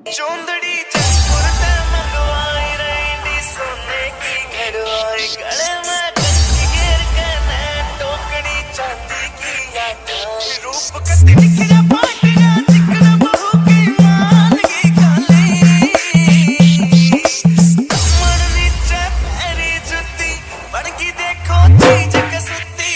चौंदड़ी जयपुर ते मंगवाई रही सोने की घड़वाई गले में कंची घेर के मैं टोकरी चांदी की याद रूप कति निखरा पाटिया चिकन बहू की मान की काली मन नीचे पैरी जुती बन की देखो चीज Kasuti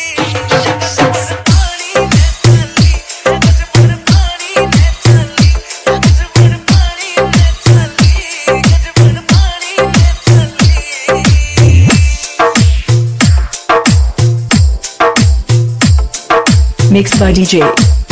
Mixed by DJ.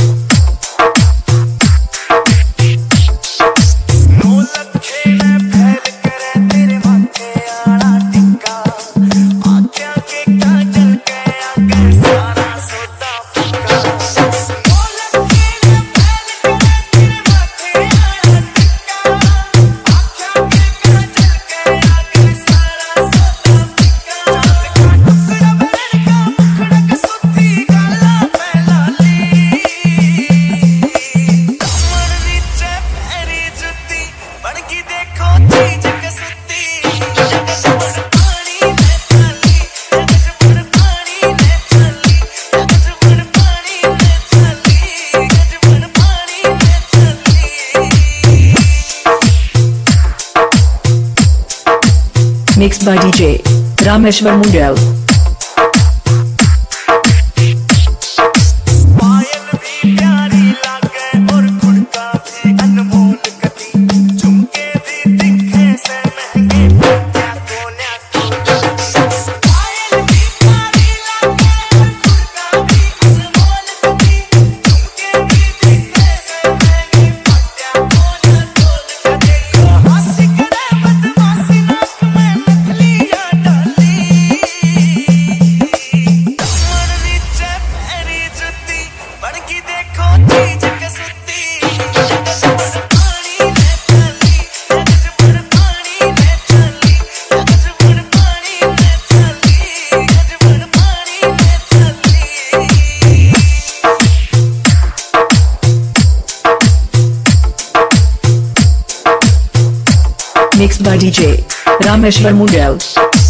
Mixed by DJ Rameshwar Mundal. Mixed by DJ Rameshwar Mundal.